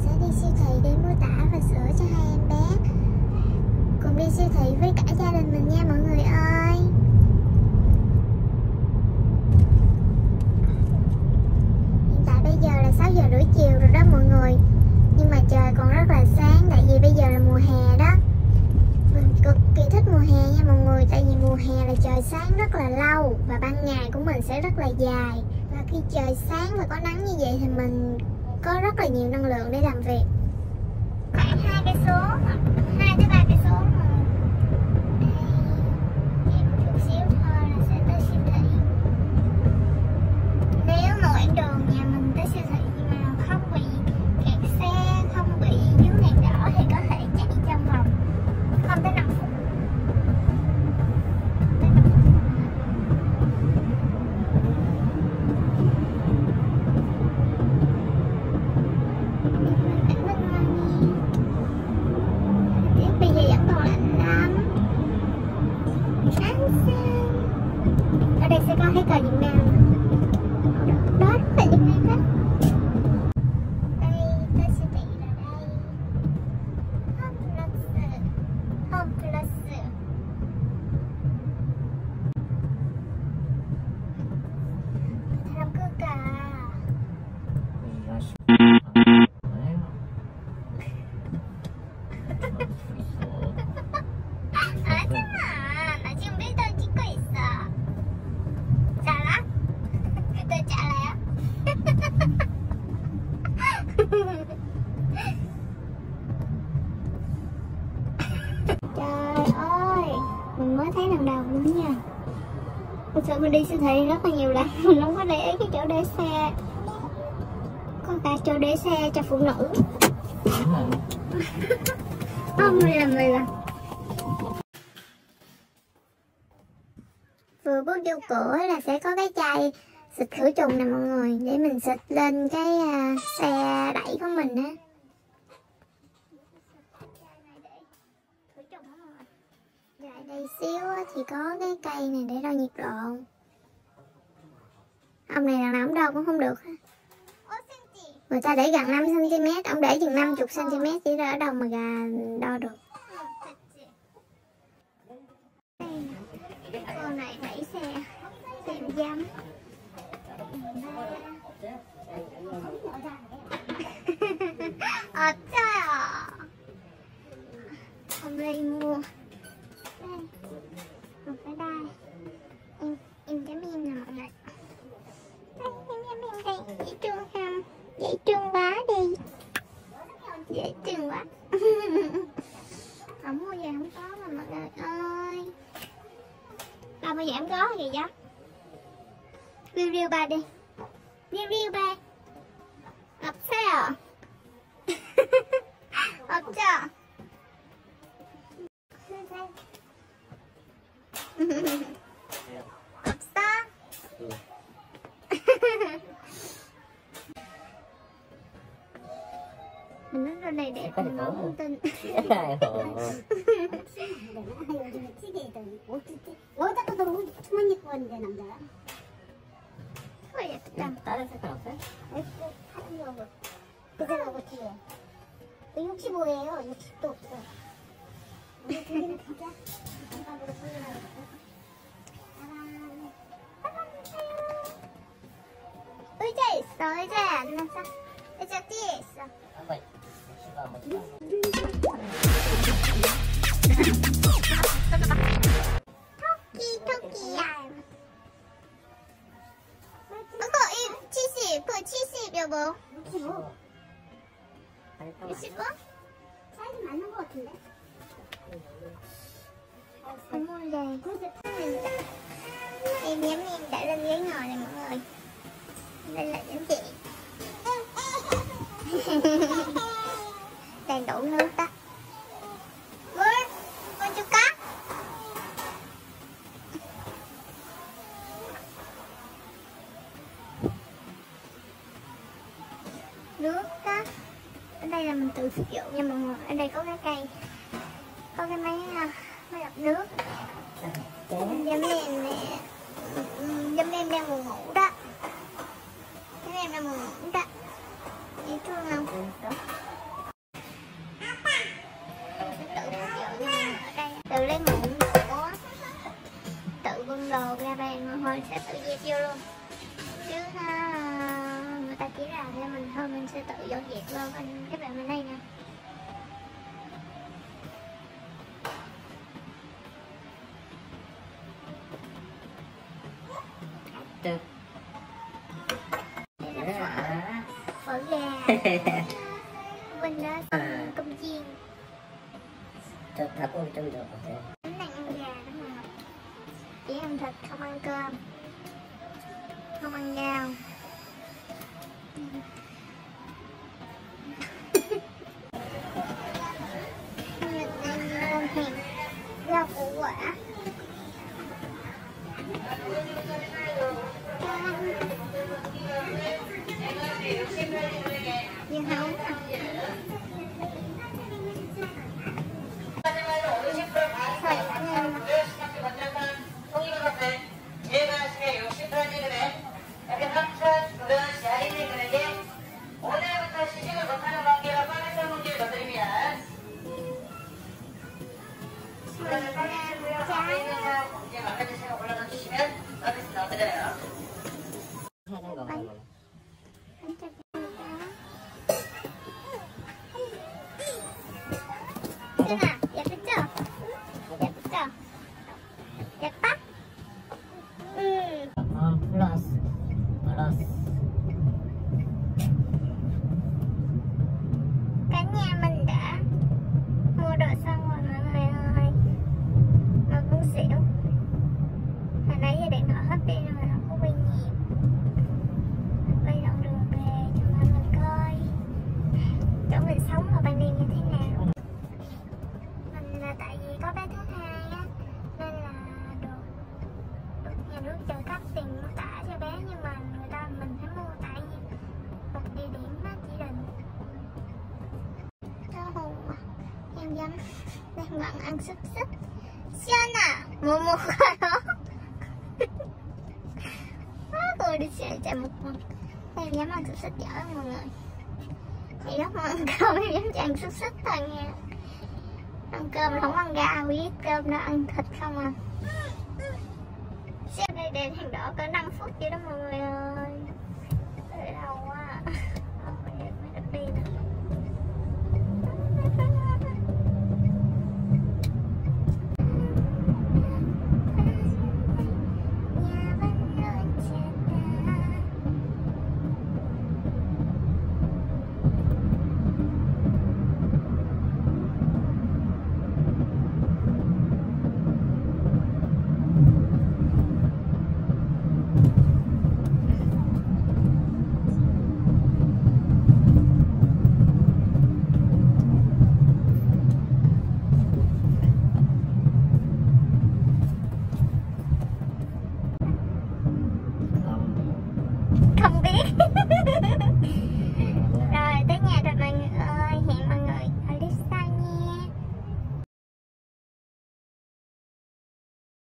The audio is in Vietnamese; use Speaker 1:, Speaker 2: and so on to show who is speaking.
Speaker 1: sẽ đi siêu thị để mua tã và sữa cho hai em bé. Cùng đi siêu thị với cả gia đình mình nha mọi người ơi. Hiện tại bây giờ là 6 giờ rưỡi chiều rồi đó mọi người. Nhưng mà trời còn rất là sáng, tại vì bây giờ là mùa hè đó. Mình cực kỳ thích mùa hè nha mọi người. Tại vì mùa hè là trời sáng rất là lâu và ban ngày của mình sẽ rất là dài. Và khi trời sáng và có nắng như vậy thì mình có rất là nhiều năng lượng để làm việc. Khoảng 2 cây số, 2 tới 3 cây số. Đi một chút xíu thôi là sẽ tới siêu thị. Nếu mà quãng đường nhà mình tới siêu thị mà không bị kẹt xe, không bị dướng đèn đỏ thì có thể chạy trong vòng không tới 5 phút. Bây giờ vẫn còn lạnh lắm. Ở đây sẽ có cái cờ Việt Nam. Đó là Việt Nam đó. Đây, tới siêu thị là đây. Home Plus. Thăm cứ cả. Trời ơi, mình mới thấy lần đầu luôn nha. Thật sự mình đi siêu thị rất là nhiều lần, mình không có để ý cái chỗ để xe. Có cả chỗ để xe cho phụ nữ. Không, mình làm. Vừa bước vô cửa là sẽ có cái chai xịt khử trùng nè mọi người, để mình xịt lên cái xe đẩy của mình á. Lại đây xíu thì có cái cây này để đo nhiệt độ. Ông này lần nào ông đo cũng không được. Người ta để gần 5 cm, ông để chừng 50 cm chỉ ra ở đâu mà đo được. Cô này đẩy xe tìm dâm. Trời ạ. Hôm nay mua đây, một cái đai. Em chấm em nè mọi người. Đây, em đây, dễ thương không? Dễ thương quá đi. Dễ thương quá. Không mua gì không có mà mọi người ơi. Đâu bây giờ em có gì vậy? Review ba đi. Review ba. 없어요. 없죠? 없어? Mình nói ra này đẹp mình không tin.
Speaker 2: 여자도 천만 입고 왔는데 남자야.
Speaker 1: 그거 예쁘다.
Speaker 3: 다른 색깔 없어요?
Speaker 2: 하려고 그 생각하고 뒤에 65예요. 60도 없어. 우리 둘이는 가자. 장갑으로 보여놔야겠다.
Speaker 1: 의자 있어. 의자에 앉아서. 의자 뒤에 있어.
Speaker 3: 한번 시도 한번
Speaker 1: 토끼야. 그거 70, 그거 70 여보.
Speaker 2: 65.
Speaker 1: 65?
Speaker 2: 사이즈 맞는 것 같은데?
Speaker 1: 어머니. Em nhắm em đã lên ghế ngồi này mọi người. Đây là những chị. Đang đổ nước đó. Con chú cá. Nước đó. Ở đây là mình tự sử dụng nha mọi người. Ở đây có cái cây, có cái máy lọc nước. Giống em nè, giống em đang buồn ngủ đó. Giống em đang buồn ngủ đó. Dễ thương không? chỉ là để mình thôi, mình sẽ tự dọn dẹp luôn anh các bạn bên đây nè.
Speaker 3: Đây
Speaker 1: là phở gà bên đó cơm chiên.
Speaker 3: 저 닭고기 좀 넣어보세요.
Speaker 1: Bánh này ăn gà đúng không? Chỉ ăn thịt không ăn cơm, không ăn rau. Mình ăn thịt rau củ quả. Nhưng không cả nhà mình đã mua đồ xong rồi mọi người ơi, mà cũng xỉu. Hồi nãy giờ điện thoại hết pin rồi mà không có quay nhiều. Quay đoạn đường về cho mọi người coi chỗ mình sống vào ban đêm như thế nào. Mình là tại vì có bé thứ hai á, nên là được nhà nước trợ cấp tiền mô tả cho bé, nhưng mà mình phải mua tại vì một địa điểm chỉ định. Em dám đang bận ăn xúc xích. Sơn à, mua qua đó. Tôi đi chạy một vòng. Em dám ăn xúc xích giỏi không mọi người? Thì đó mà ăn cơm em dám chạy ăn xúc xích thôi nha. Ăn cơm không ăn rau, biết cơm nó ăn thịt không à. Sơn đây đèn đèn đỏ cỡ 5 phút vậy đó mọi người ơi.